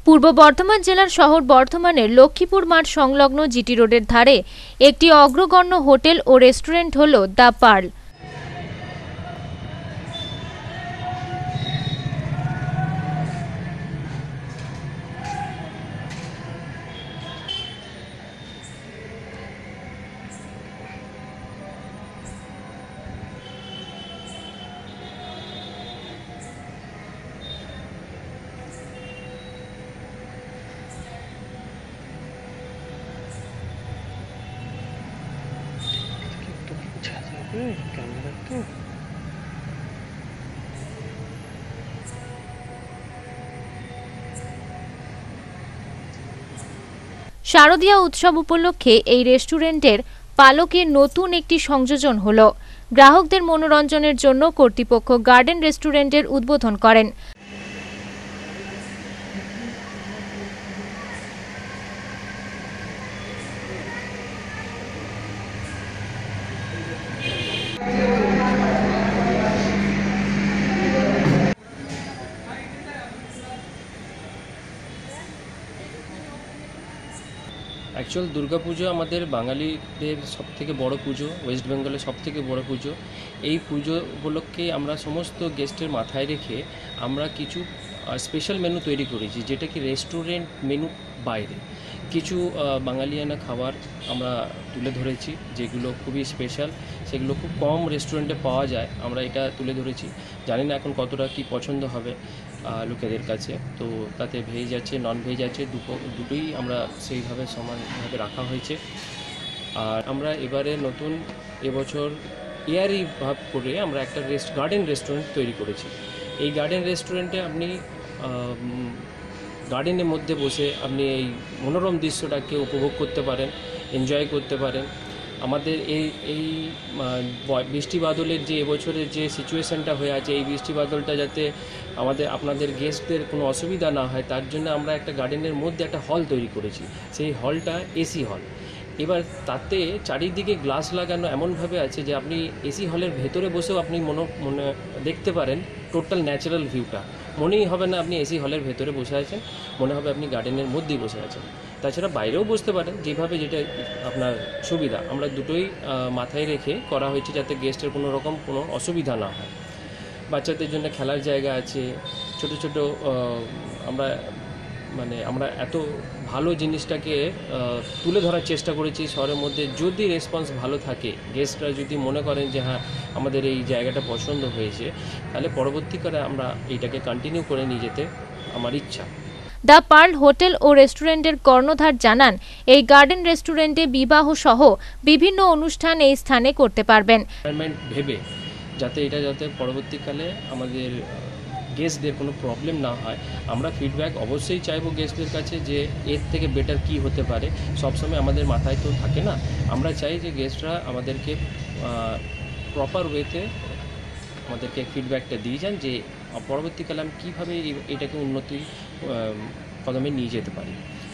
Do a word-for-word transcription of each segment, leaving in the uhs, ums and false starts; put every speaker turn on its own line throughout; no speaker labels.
পূর্ব বর্ধমান জেলার শহর বর্ধমানের লক্ষ্মীপুর মাঠ সংলগ্ন জিটি রোডের ধারে একটি অগ্রগণ্য হোটেল ও রেস্টুরেন্ট হল দ্য পার্ল। শারদীয়া উৎসব উপলক্ষে এই রেস্টুরেন্টের পালকের নতুন একটি সংযোজন হলো। গ্রাহকদের মনোরঞ্জনের জন্য কর্তৃপক্ষ গার্ডেন রেস্টুরেন্টের উদ্বোধন করেন।
অ্যাকচুয়াল দুর্গা পুজো আমাদের বাঙালিদের সবথেকে বড় পুজো, ওয়েস্ট বেঙ্গলের সবথেকে বড় পুজো। এই পুজো উপলক্ষে আমরা সমস্ত গেস্টের মাথায় রেখে আমরা কিছু স্পেশাল মেনু তৈরি করেছি, যেটা কি রেস্টুরেন্ট মেনু বাইরে কিছু বাঙালিয়ানা খাবার আমরা তুলে ধরেছি, যেগুলো খুবই স্পেশাল, সেগুলো খুব কম রেস্টুরেন্টে পাওয়া যায়। আমরা এটা তুলে ধরেছি, জানি না এখন কতটা কি পছন্দ হবে লোকেদের কাছে। তো তাতে ভেজ আছে, নন ভেজ আছে, দুটো দুটোই আমরা সেইভাবে সমানভাবে রাখা হয়েছে। আর আমরা এবারে নতুন এবছর এয়ারি ভাব করে আমরা একটা রেস্ট গার্ডেন রেস্টুরেন্ট তৈরি করেছি। এই গার্ডেন রেস্টুরেন্টে আপনি গার্ডেনের মধ্যে বসে আপনি এই মনোরম দৃশ্যটাকে উপভোগ করতে পারেন, এনজয় করতে পারেন। আমাদের এই এই বৃষ্টি বাদলের যে এবছরের যে সিচুয়েশানটা হয়ে আছে, এই বৃষ্টি বাদলটা যাতে আমাদের আপনাদের গেস্টদের কোনো অসুবিধা না হয়, তার জন্য আমরা একটা গার্ডেনের মধ্যে একটা হল তৈরি করেছি। সেই হলটা এসি হল। এবার তাতে চারিদিকে গ্লাস লাগানো এমনভাবে আছে যে আপনি এসি হলের ভেতরে বসেও আপনি মনে মনে দেখতে পারেন টোটাল ন্যাচারাল ভিউটা। মনেই হবে না আপনি এসি হলের ভেতরে বসে আছেন, মনে হবে আপনি গার্ডেনের মধ্যেই বসে আছেন। তাছাড়া বাইরেও বসতে পারেন, যেভাবে যেটা আপনার সুবিধা। আমরা দুটোই মাথায় রেখে করা হয়েছে যাতে গেস্টের কোনো রকম কোনো অসুবিধা না হয়। বাচ্চাদের জন্য খেলার জায়গা আছে, ছোট ছোট আমরা মানে আমরা এত ভালো জিনিসটাকে তুলে ধরার চেষ্টা করেছি শহরের মধ্যে। যদি রেসপন্স ভালো থাকে, গেস্টরা যদি মনে করেন যে হ্যাঁ আমাদের এই জায়গাটা পছন্দ হয়েছে, তাহলে পরবর্তীকালে আমরা এইটাকে কন্টিনিউ করে নিয়ে যেতে আমার ইচ্ছা।
দ্য পার্ল হোটেল ও রেস্টুরেন্টের কর্ণধার জানান, এই গার্ডেন রেস্টুরেন্টে বিবাহ সহ বিভিন্ন অনুষ্ঠান এই স্থানে করতে পারবেন।
ভেবে যাতে এটা যাতে পরবর্তীকালে আমাদের গেস্টদের কোনো প্রবলেম না হয়, আমরা ফিডব্যাক অবশ্যই চাইবো গেস্টদের কাছে যে এর থেকে বেটার কি হতে পারে। সবসময় আমাদের মাথায় তো থাকে না, আমরা চাই যে গেস্টরা আমাদেরকে প্রপার ওয়েতে আমাদেরকে ফিডব্যাকটা দিয়ে যান যে পরবর্তীকালে আমি কীভাবে এটাকে উন্নতি কদমে নিয়ে যেতে পারি।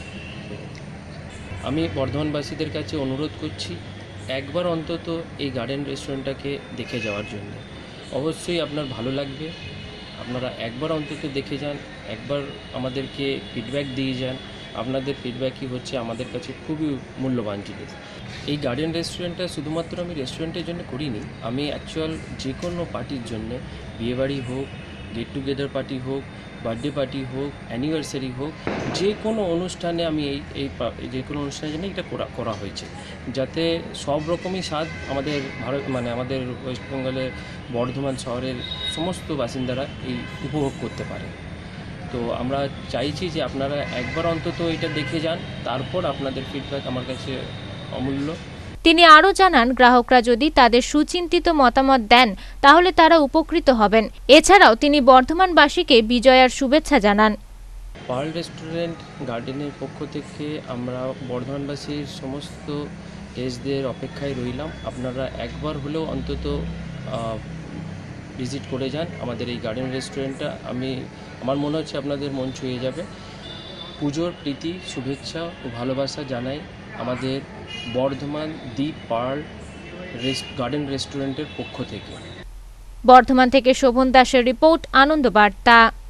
আমি বর্ধমানবাসীদের কাছে অনুরোধ করছি একবার অন্তত এই গার্ডেন রেস্টুরেন্টটাকে দেখে যাওয়ার জন্য। অবশ্যই আপনার ভালো লাগবে, আপনারা একবার অন্তত দেখে যান, একবার আমাদেরকে ফিডব্যাক দিয়ে যান। আপনাদের ফিডব্যাকই হচ্ছে আমাদের কাছে খুবই মূল্যবান জিনিস। এই গার্ডেন রেস্টুরেন্টটা শুধুমাত্র আমি রেস্টুরেন্টের জন্য করিনি, আমি অ্যাকচুয়াল যে কোনো পার্টির জন্যে, বিয়েবাড়ি হোক, গেট টুগেদার পার্টি হোক, বার্থডে পার্টি হোক, অ্যানিভার্সারি হোক, যে কোনো অনুষ্ঠানে আমি এই এই যে কোনো অনুষ্ঠানের জন্য এটা করা করা হয়েছে, যাতে সব রকমই স্বাদ আমাদের ভারত মানে আমাদের ওয়েস্ট বেঙ্গলের বর্ধমান শহরের সমস্ত বাসিন্দারা এই উপভোগ করতে পারে। তো আমরা চাইছি যে আপনারা একবার অন্তত এটা দেখে যান, তারপর আপনাদের ফিডব্যাক আমার কাছে অমূল্য।
তিনি আরও জানান, গ্রাহকরা যদি তাদের সুচিন্তিত মতামত দেন তাহলে তারা উপকৃত হবেন। এছাড়াও তিনি বর্ধমানবাসীকে বিজয়ার শুভেচ্ছা জানান।
পার্ল রেস্টুরেন্ট গার্ডেনের পক্ষ থেকে আমরা বর্ধমানবাসীর সমস্ত গেস্টদের অপেক্ষায় রইলাম। আপনারা একবার হলেও অন্তত ভিজিট করে যান আমাদের এই গার্ডেন রেস্টুরেন্টটা। আমি আমার মনে হচ্ছে আপনাদের মন ছুঁয়ে যাবে। পুজোর প্রীতি, শুভেচ্ছা ও ভালোবাসা জানাই আমাদের Bardhaman the Pearl rest garden রেস্টুরেন্টের পক্ষ থেকে।
বর্ধমান থেকে শোভন দাসের রিপোর্ট, আনন্দ বার্তা।